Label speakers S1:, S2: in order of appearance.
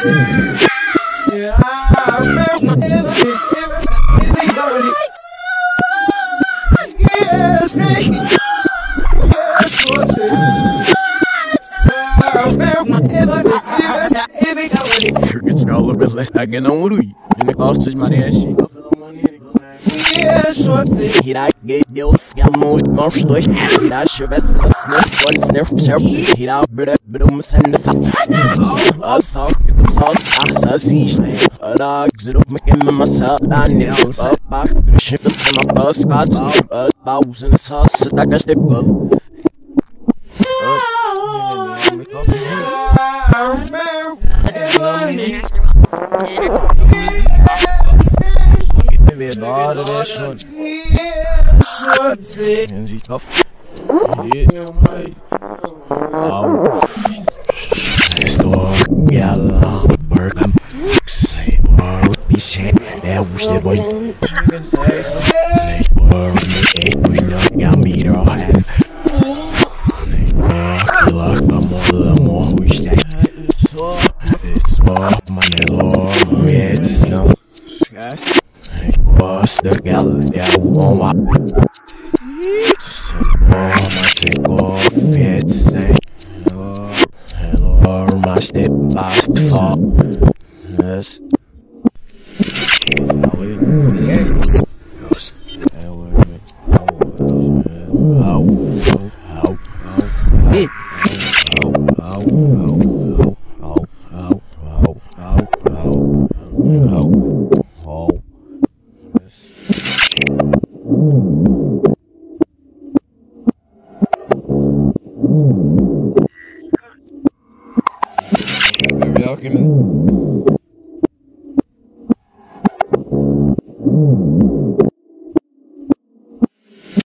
S1: Yeah, I remember my enemy. Yes, me. Yes, what's it? I remember my enemy.
S2: It's all over left. I get on with you. In the cost of my shit.
S1: Yes, what's it?
S2: Hier geht die Aufgabe machst durch. Hier schwätzen das nicht und snurf. Hier bedum sende was sagt das siehst. Da gzrup mich immer massa dann ja. Back shit zum Boss got. Pausen das Haus da gesteckt. Wir gerade der schon. Nehmen Sie Kopf. Au. Ist doch gella. Bergam. Say what we said. Der wusste boy. Nicht war mit echt noch Gambito haben. Nicht war lag am Huste. It's what my lord. It's no. Was the gal that won't my take off it say hello my step fast fall yes Welcome.